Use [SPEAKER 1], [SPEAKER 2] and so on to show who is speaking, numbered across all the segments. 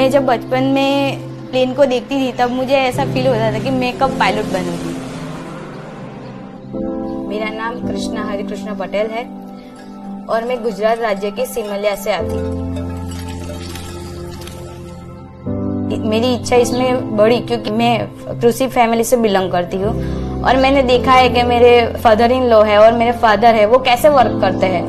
[SPEAKER 1] मैं जब बचपन में प्लेन को देखती थी तब मुझे ऐसा फील होता था कि मैं कब पायलट बनूंगी। मेरा नाम कृष्णा हरिकृष्ण पटेल है और मैं गुजरात राज्य के सिमलिया से आती हूँ। मेरी इच्छा इसमें बढ़ी क्योंकि मैं कृषि फैमिली से बिलोंग करती हूँ और मैंने देखा है कि मेरे फादर इन लॉ है और मेरे फादर है वो कैसे वर्क करते हैं।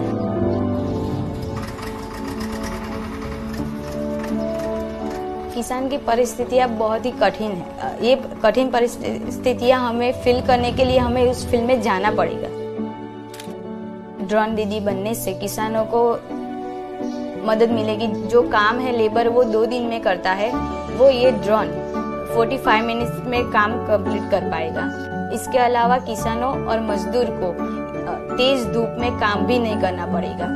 [SPEAKER 1] किसान की परिस्थितियाँ बहुत ही कठिन है। ये कठिन परिस्थितियाँ हमें फील करने के लिए हमें उस फील्ड में जाना पड़ेगा। ड्रोन दीदी बनने से किसानों को मदद मिलेगी। जो काम है लेबर वो 2 दिन में करता है, वो ये ड्रोन 45 मिनट्स में काम कंप्लीट कर पाएगा। इसके अलावा किसानों और मजदूर को तेज धूप में काम भी नहीं करना पड़ेगा।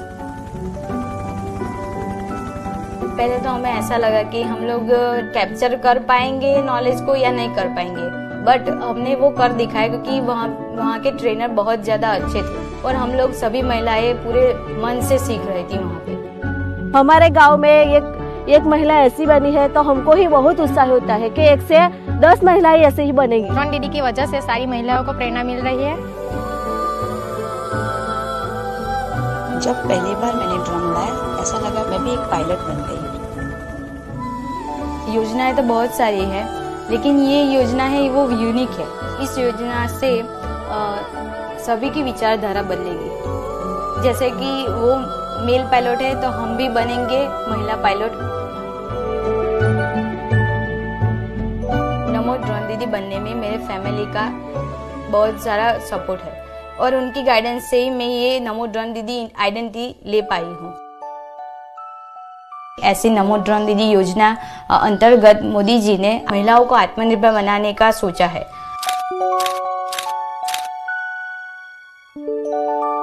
[SPEAKER 1] पहले तो हमें ऐसा लगा कि हम लोग कैप्चर कर पाएंगे नॉलेज को या नहीं कर पाएंगे, बट हमने वो कर दिखाया क्योंकि वहाँ के ट्रेनर बहुत ज्यादा अच्छे थे और हम लोग सभी महिलाएं पूरे मन से सीख रही थी वहाँ पे।
[SPEAKER 2] हमारे गांव में एक महिला ऐसी बनी है तो हमको ही बहुत उत्साह होता है कि 1 से 10 महिलाएं ऐसे ही बनेंगी।
[SPEAKER 3] ड्रोन दीदी की वजह से सारी महिलाओं को प्रेरणा मिल रही है।
[SPEAKER 4] जब पहली बार मैंने ड्रोन उड़ाया ऐसा लगा मैं भी एक पायलट बन गई।
[SPEAKER 1] योजनाएं तो बहुत सारी है लेकिन ये योजना है वो यूनिक है। इस योजना से सभी की विचारधारा बदलेगी। जैसे कि वो मेल पायलट है तो हम भी बनेंगे महिला पायलट। नमो ड्रोन दीदी बनने में मेरे फैमिली का बहुत सारा सपोर्ट है और उनकी गाइडेंस से ही मैं ये नमो ड्रोन दीदी आइडेंटिटी ले पाई हूँ। ऐसी नमो ड्रोन दीदी योजना अंतर्गत मोदी जी ने महिलाओं को आत्मनिर्भर बनाने का सोचा है।